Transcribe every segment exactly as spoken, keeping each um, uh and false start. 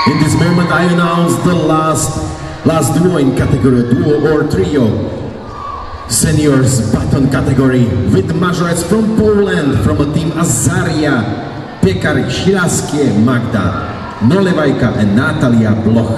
In this moment I announce the last last duo in category duo or trio. Seniors baton category with Majorettes from Poland from a team Azaria, Piekary Śląskie, Magda Nolewajka and Natalia Bloch.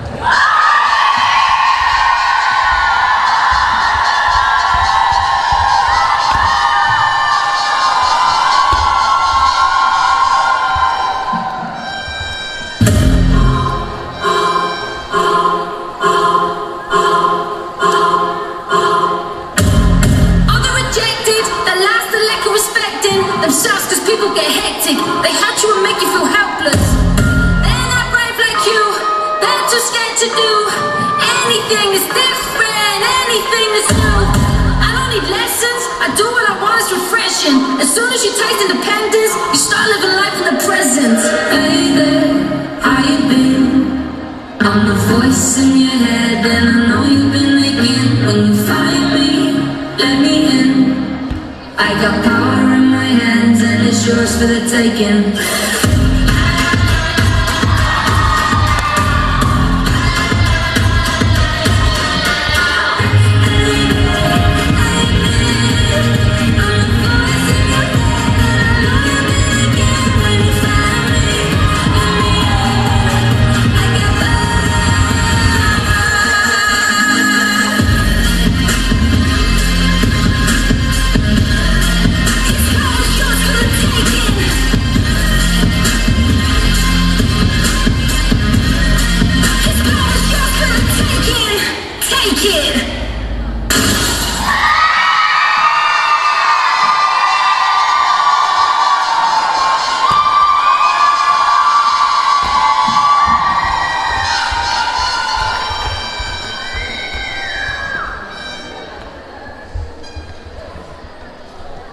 Themselves, cause people get hectic. They hurt you and make you feel helpless. They're not brave like you. They're too scared to do anything is different, anything is new. I don't need lessons. I do what I want, it's refreshing. As soon as you taste independence, you start living life in the present. Hey there, how you been? I'm the voice in your head, and I know you've been making. When you find me, let me in. I got power in my hands and it's yours for the taking.